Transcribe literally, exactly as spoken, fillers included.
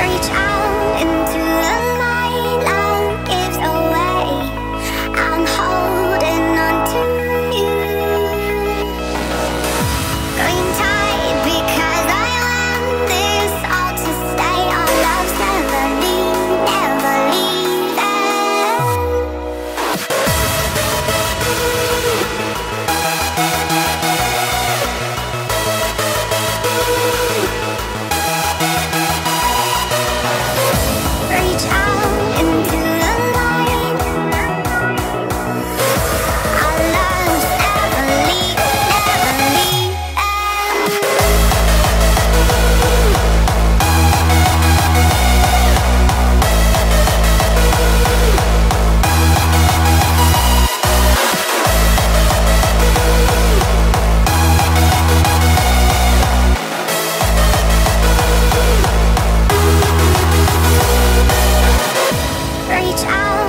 Reach out into the night, love gives away. I'm holding on to you. Green tide, because I want this all to stay. Our love's never leave, never leaving. Reach out into the night. Our love's never leave, never leaving. Reach out.